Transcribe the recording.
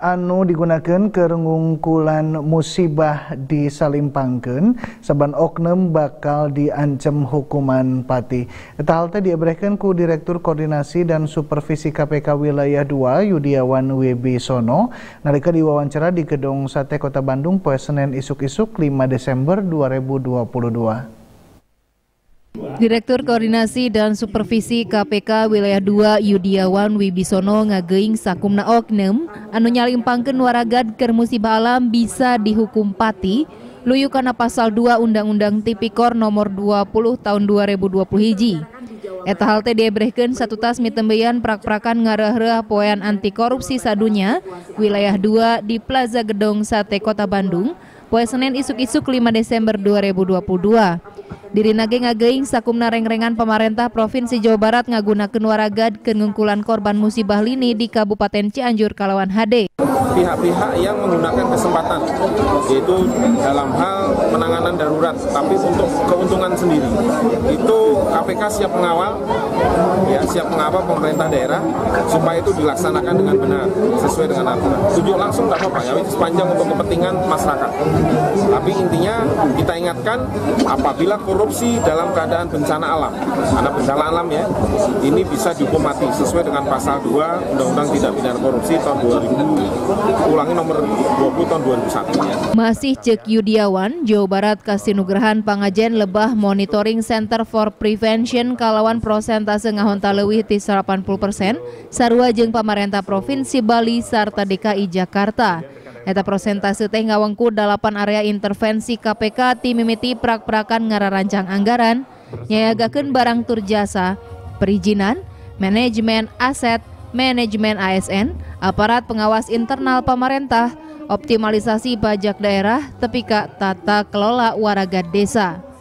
anu digunakan ke ngungkulan musibah disalimpangkeun saban oknum bakal diancam hukuman pati. Eta hal teh diberikan ku Direktur Koordinasi dan Supervisi KPK Wilayah 2 Yudiawan Wibisono nalika diwawancara di Gedung Sate Kota Bandung poe Senin isuk-isuk 5 Desember 2022. Direktur Koordinasi dan Supervisi KPK Wilayah 2 Yudiawan Wibisono ngageuing sakumna oknum anu nyalimpangkeun waragad keur musibah alam bisa dihukum pati luyu kana pasal 2 Undang-Undang Tipikor nomor 20 tahun 2021. Eta hal teh diebrehkeun satutas mitembeyan prak-prakan ngareureuh poean anti korupsi sadunya Wilayah 2 di Plaza Gedung Sate Kota Bandung poe Senin isuk-isuk 5 Desember 2022. Dirina ge ngageuing sakumna reng-rengan pemerintah Provinsi Jawa Barat ngagunakeun waragad keur ngungkulan korban musibah lini di Kabupaten Cianjur kalawan HD. Pihak-pihak yang menggunakan kesempatan yaitu dalam hal penanganan darurat tapi untuk keuntungan sendiri itu KPK siap mengawal pemerintah daerah supaya itu dilaksanakan dengan benar sesuai dengan aturan. Tunjuk langsung tak apa-apa ya, sepanjang untuk kepentingan masyarakat. Tapi intinya kita ingatkan apabila korupsi dalam keadaan bencana alam, karena bencana alam ya, ini bisa dihukum mati sesuai dengan pasal 2 Undang-Undang Tindak Pidana Korupsi tahun 2000, ulangi nomor 20 tahun 2001. Masih cek Yudiawan, Jawa Barat kasih nugrahan pangajen lebah Monitoring Center for Prevention kalawan prosentase ngahonta leuwih ti 80% sarua jeung pamarentah Provinsi Bali sarta DKI Jakarta. Eta prosentase teh ngawengku 8 area intervensi KPK ti mimiti prak-prakan ngararancang anggaran, nyayagakeun barang tur jasa, perizinan, manajemen aset, manajemen ASN, aparat pengawas internal pamarentah, optimalisasi pajak daerah, tepi ka tata kelola waragad desa.